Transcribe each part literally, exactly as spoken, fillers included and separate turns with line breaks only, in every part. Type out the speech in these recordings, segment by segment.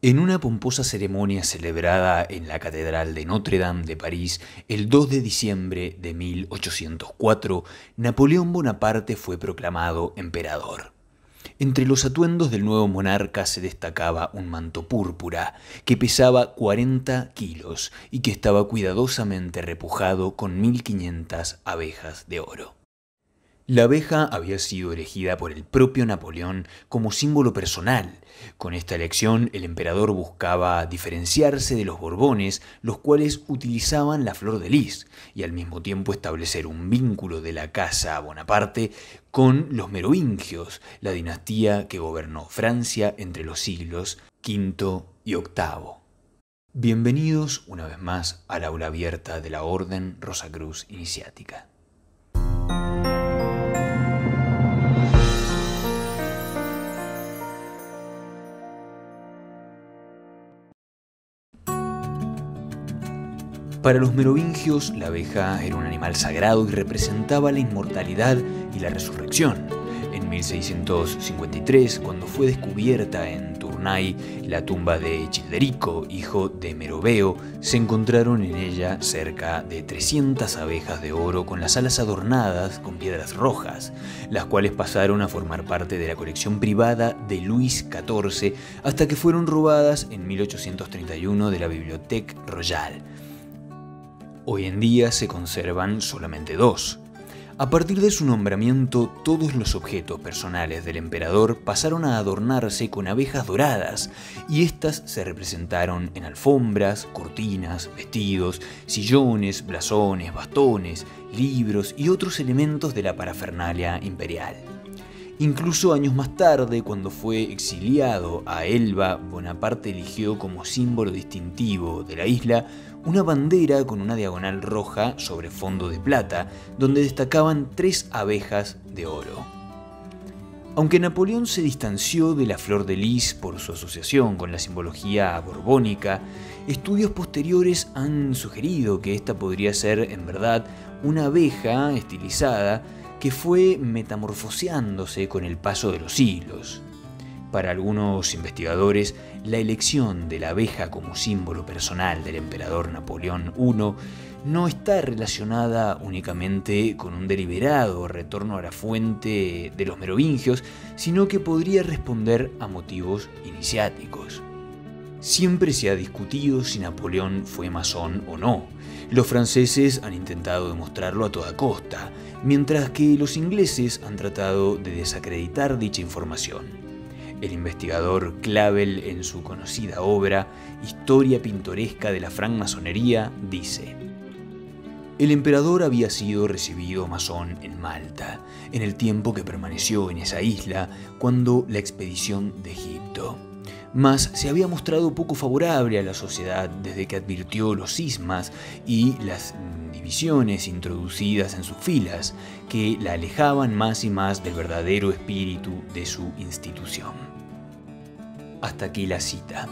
En una pomposa ceremonia celebrada en la Catedral de Notre-Dame de París el dos de diciembre de mil ochocientos cuatro, Napoleón Bonaparte fue proclamado emperador. Entre los atuendos del nuevo monarca se destacaba un manto púrpura que pesaba cuarenta kilos y que estaba cuidadosamente repujado con mil quinientas abejas de oro. La abeja había sido elegida por el propio Napoleón como símbolo personal. Con esta elección, el emperador buscaba diferenciarse de los Borbones, los cuales utilizaban la flor de lis, y al mismo tiempo establecer un vínculo de la casa Bonaparte con los merovingios, la dinastía que gobernó Francia entre los siglos quinto y octavo. Bienvenidos una vez más al aula abierta de la Orden Rosacruz Iniciática. Para los merovingios, la abeja era un animal sagrado y representaba la inmortalidad y la resurrección. En mil seiscientos cincuenta y tres, cuando fue descubierta en Tournai la tumba de Childerico, hijo de Meroveo, se encontraron en ella cerca de trescientas abejas de oro con las alas adornadas con piedras rojas, las cuales pasaron a formar parte de la colección privada de Luis catorce hasta que fueron robadas en mil ochocientos treinta y uno de la Bibliothèque Royale. Hoy en día se conservan solamente dos. A partir de su nombramiento, todos los objetos personales del emperador pasaron a adornarse con abejas doradas, y éstas se representaron en alfombras, cortinas, vestidos, sillones, blasones, bastones, libros y otros elementos de la parafernalia imperial. Incluso años más tarde, cuando fue exiliado a Elba, Bonaparte eligió como símbolo distintivo de la isla una bandera con una diagonal roja sobre fondo de plata, donde destacaban tres abejas de oro. Aunque Napoleón se distanció de la flor de lis por su asociación con la simbología borbónica, estudios posteriores han sugerido que esta podría ser en verdad una abeja estilizada que fue metamorfoseándose con el paso de los siglos. Para algunos investigadores, la elección de la abeja como símbolo personal del emperador Napoleón primero no está relacionada únicamente con un deliberado retorno a la fuente de los merovingios, sino que podría responder a motivos iniciáticos. Siempre se ha discutido si Napoleón fue masón o no. Los franceses han intentado demostrarlo a toda costa, mientras que los ingleses han tratado de desacreditar dicha información. El investigador Clavel, en su conocida obra Historia pintoresca de la francmasonería, dice: el emperador había sido recibido masón en Malta, en el tiempo que permaneció en esa isla cuando la expedición de Egipto. Mas se había mostrado poco favorable a la sociedad desde que advirtió los cismas y las divisiones introducidas en sus filas, que la alejaban más y más del verdadero espíritu de su institución. Hasta aquí la cita.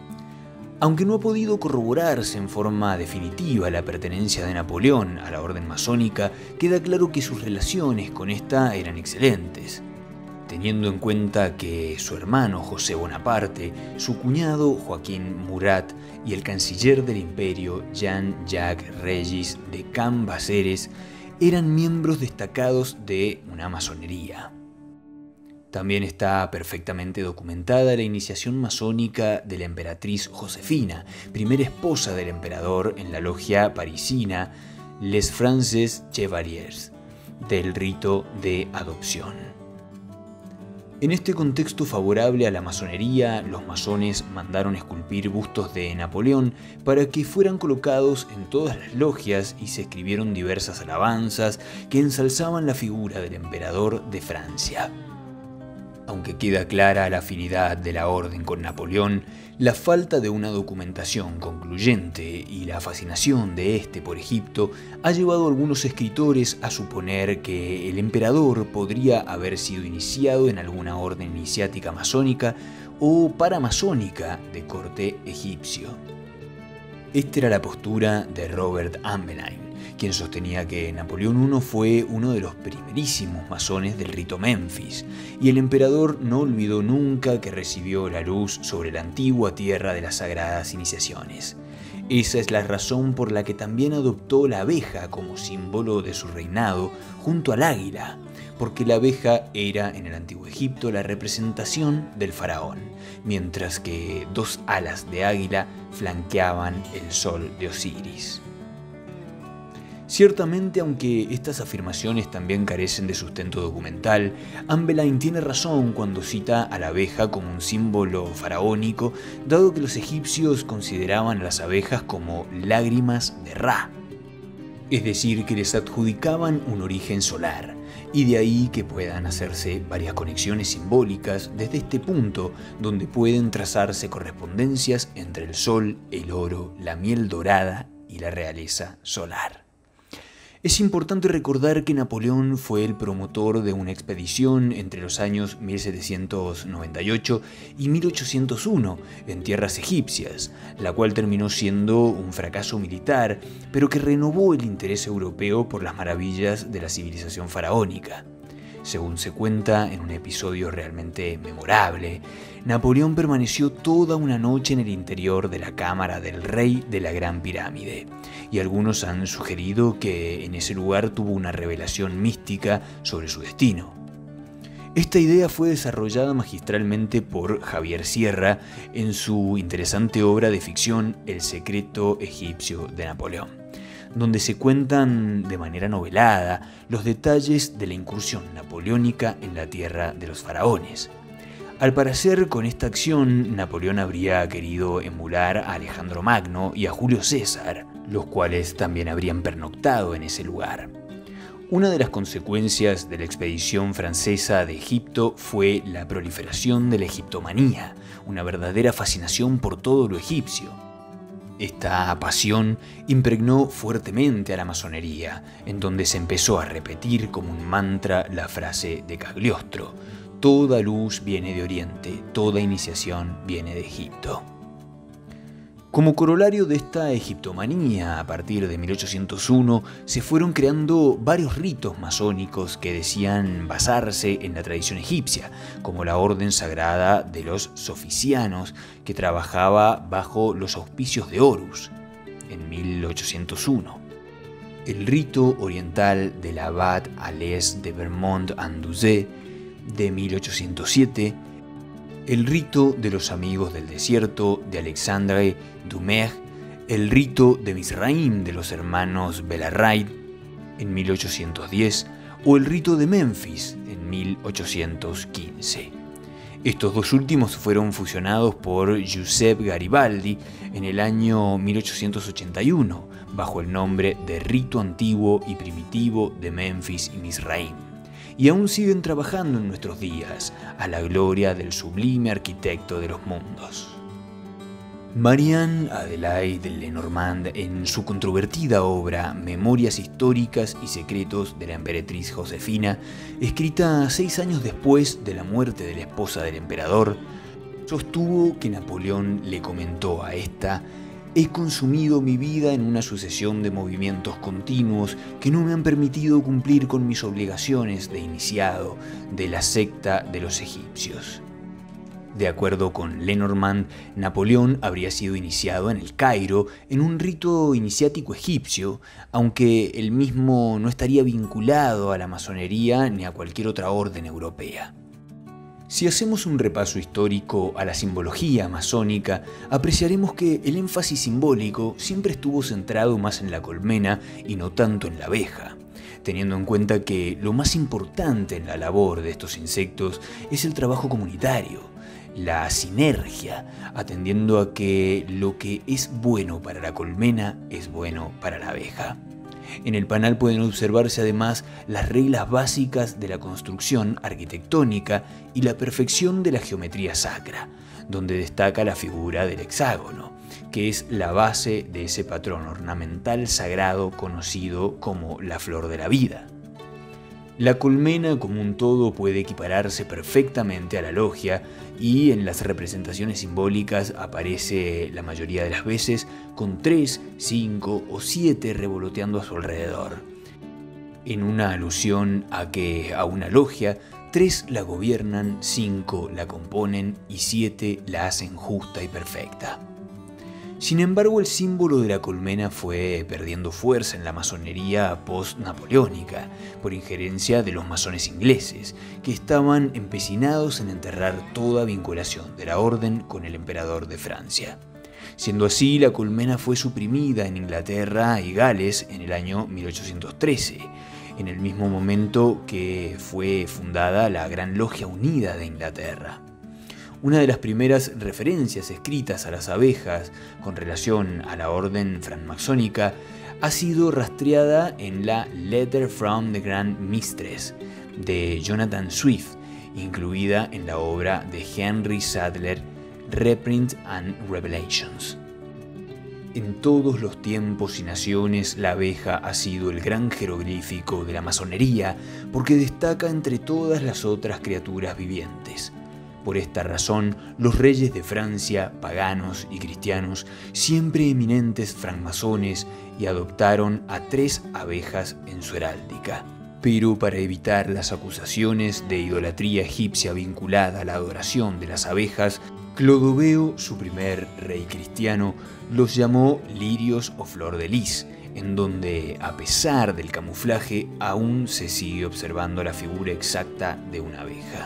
Aunque no ha podido corroborarse en forma definitiva la pertenencia de Napoleón a la orden masónica, queda claro que sus relaciones con esta eran excelentes. Teniendo en cuenta que su hermano José Bonaparte, su cuñado Joaquín Murat y el canciller del imperio Jean-Jacques Regis de Cambaceres eran miembros destacados de una masonería. También está perfectamente documentada la iniciación masónica de la emperatriz Josefina, primera esposa del emperador en la logia parisina Les Frances Chevaliers, del rito de adopción. En este contexto favorable a la masonería, los masones mandaron esculpir bustos de Napoleón para que fueran colocados en todas las logias y se escribieron diversas alabanzas que ensalzaban la figura del emperador de Francia. Aunque queda clara la afinidad de la orden con Napoleón, la falta de una documentación concluyente y la fascinación de este por Egipto ha llevado a algunos escritores a suponer que el emperador podría haber sido iniciado en alguna orden iniciática masónica o paramasónica de corte egipcio. Esta era la postura de Robert Ambeline, quien sostenía que Napoleón primero fue uno de los primerísimos masones del rito Memphis, y el emperador no olvidó nunca que recibió la luz sobre la antigua tierra de las sagradas iniciaciones. Esa es la razón por la que también adoptó la abeja como símbolo de su reinado junto al águila, porque la abeja era en el antiguo Egipto la representación del faraón, mientras que dos alas de águila flanqueaban el sol de Osiris. Ciertamente, aunque estas afirmaciones también carecen de sustento documental, Ambelain tiene razón cuando cita a la abeja como un símbolo faraónico, dado que los egipcios consideraban a las abejas como lágrimas de Ra, es decir, que les adjudicaban un origen solar, y de ahí que puedan hacerse varias conexiones simbólicas desde este punto, donde pueden trazarse correspondencias entre el sol, el oro, la miel dorada y la realeza solar. Es importante recordar que Napoleón fue el promotor de una expedición entre los años mil setecientos noventa y ocho y mil ochocientos uno en tierras egipcias, la cual terminó siendo un fracaso militar, pero que renovó el interés europeo por las maravillas de la civilización faraónica. Según se cuenta en un episodio realmente memorable, Napoleón permaneció toda una noche en el interior de la cámara del rey de la Gran Pirámide, y algunos han sugerido que en ese lugar tuvo una revelación mística sobre su destino. Esta idea fue desarrollada magistralmente por Javier Sierra en su interesante obra de ficción El secreto egipcio de Napoleón, donde se cuentan de manera novelada los detalles de la incursión napoleónica en la tierra de los faraones. Al parecer, con esta acción, Napoleón habría querido emular a Alejandro Magno y a Julio César, los cuales también habrían pernoctado en ese lugar. Una de las consecuencias de la expedición francesa de Egipto fue la proliferación de la egiptomanía, una verdadera fascinación por todo lo egipcio. Esta pasión impregnó fuertemente a la masonería, en donde se empezó a repetir como un mantra la frase de Cagliostro: toda luz viene de Oriente, toda iniciación viene de Egipto. Como corolario de esta egiptomanía, a partir de mil ochocientos uno se fueron creando varios ritos masónicos que decían basarse en la tradición egipcia, como la Orden Sagrada de los Sofisianos, que trabajaba bajo los auspicios de Horus, en mil ochocientos uno. El rito oriental del Abad Alès de Vermont-en-Douce, de mil ochocientos siete, el rito de los Amigos del Desierto de Alexandre Dumas, el rito de Mizraim de los hermanos Bellarraid en mil ochocientos diez o el rito de Memphis en mil ochocientos quince. Estos dos últimos fueron fusionados por Giuseppe Garibaldi en el año mil ochocientos ochenta y uno bajo el nombre de Rito Antiguo y Primitivo de Memphis y Mizraim, y aún siguen trabajando en nuestros días, a la gloria del sublime arquitecto de los mundos. Marianne Adelaide Lenormand, en su controvertida obra Memorias históricas y secretos de la emperatriz Josefina, escrita seis años después de la muerte de la esposa del emperador, sostuvo que Napoleón le comentó a esta: he consumido mi vida en una sucesión de movimientos continuos que no me han permitido cumplir con mis obligaciones de iniciado de la secta de los egipcios. De acuerdo con Lenormand, Napoleón habría sido iniciado en el Cairo en un rito iniciático egipcio, aunque él mismo no estaría vinculado a la masonería ni a cualquier otra orden europea. Si hacemos un repaso histórico a la simbología masónica, apreciaremos que el énfasis simbólico siempre estuvo centrado más en la colmena y no tanto en la abeja, teniendo en cuenta que lo más importante en la labor de estos insectos es el trabajo comunitario, la sinergia, atendiendo a que lo que es bueno para la colmena es bueno para la abeja. En el panel pueden observarse además las reglas básicas de la construcción arquitectónica y la perfección de la geometría sacra, donde destaca la figura del hexágono, que es la base de ese patrón ornamental sagrado conocido como la flor de la vida. La colmena como un todo puede equipararse perfectamente a la logia y en las representaciones simbólicas aparece la mayoría de las veces con tres, cinco o siete revoloteando a su alrededor. En una alusión a que a una logia, tres la gobiernan, cinco la componen y siete la hacen justa y perfecta. Sin embargo, el símbolo de la colmena fue perdiendo fuerza en la masonería post-napoleónica por injerencia de los masones ingleses, que estaban empecinados en enterrar toda vinculación de la orden con el emperador de Francia. Siendo así, la colmena fue suprimida en Inglaterra y Gales en el año mil ochocientos trece, en el mismo momento que fue fundada la Gran Logia Unida de Inglaterra. Una de las primeras referencias escritas a las abejas con relación a la orden francmasónica ha sido rastreada en la Letter from the Grand Mistress de Jonathan Swift, incluida en la obra de Henry Sadler, Reprint and Revelations. En todos los tiempos y naciones, la abeja ha sido el gran jeroglífico de la masonería porque destaca entre todas las otras criaturas vivientes. Por esta razón, los reyes de Francia, paganos y cristianos, siempre eminentes francmasones, y adoptaron a tres abejas en su heráldica. Pero para evitar las acusaciones de idolatría egipcia vinculada a la adoración de las abejas, Clodoveo, su primer rey cristiano, los llamó lirios o flor de lis, en donde, a pesar del camuflaje, aún se sigue observando la figura exacta de una abeja.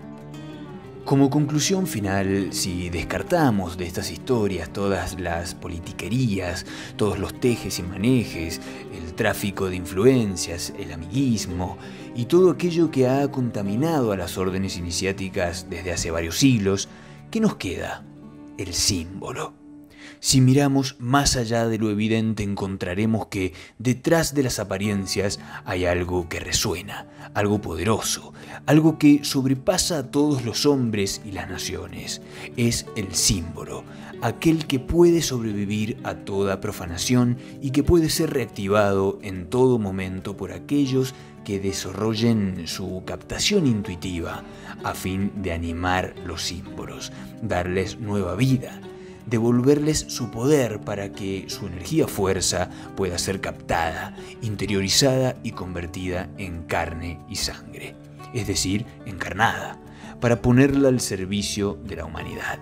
Como conclusión final, si descartamos de estas historias todas las politiquerías, todos los tejes y manejes, el tráfico de influencias, el amiguismo y todo aquello que ha contaminado a las órdenes iniciáticas desde hace varios siglos, ¿qué nos queda? El símbolo. Si miramos más allá de lo evidente, encontraremos que detrás de las apariencias hay algo que resuena, algo poderoso, algo que sobrepasa a todos los hombres y las naciones. Es el símbolo, aquel que puede sobrevivir a toda profanación y que puede ser reactivado en todo momento por aquellos que desarrollen su captación intuitiva a fin de animar los símbolos, darles nueva vida, devolverles su poder para que su energía-fuerza pueda ser captada, interiorizada y convertida en carne y sangre, es decir, encarnada, para ponerla al servicio de la humanidad.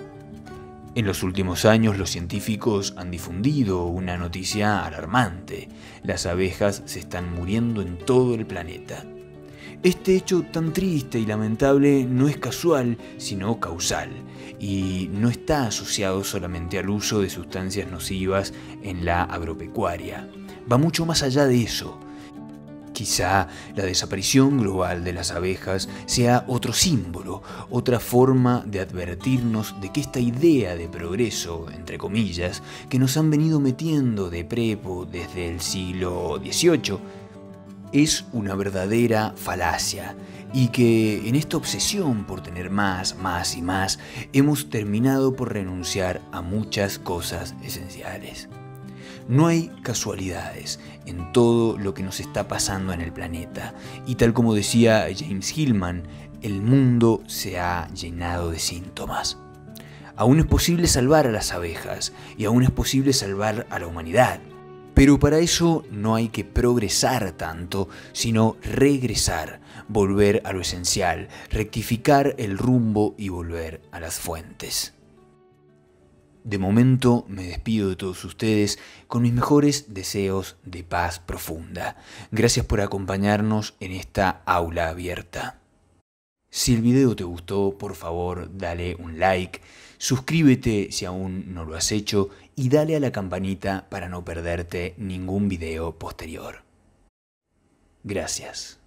En los últimos años, los científicos han difundido una noticia alarmante: las abejas se están muriendo en todo el planeta. Este hecho tan triste y lamentable no es casual, sino causal, y no está asociado solamente al uso de sustancias nocivas en la agropecuaria. Va mucho más allá de eso. Quizá la desaparición global de las abejas sea otro símbolo, otra forma de advertirnos de que esta idea de progreso, entre comillas, que nos han venido metiendo de prepo desde el siglo dieciocho, es una verdadera falacia, y que en esta obsesión por tener más, más y más, hemos terminado por renunciar a muchas cosas esenciales. No hay casualidades en todo lo que nos está pasando en el planeta, y tal como decía James Hillman, el mundo se ha llenado de síntomas. Aún es posible salvar a las abejas, y aún es posible salvar a la humanidad. Pero para eso no hay que progresar tanto, sino regresar, volver a lo esencial, rectificar el rumbo y volver a las fuentes. De momento me despido de todos ustedes con mis mejores deseos de paz profunda. Gracias por acompañarnos en esta aula abierta. Si el video te gustó, por favor dale un like, suscríbete si aún no lo has hecho y dale a la campanita para no perderte ningún video posterior. Gracias.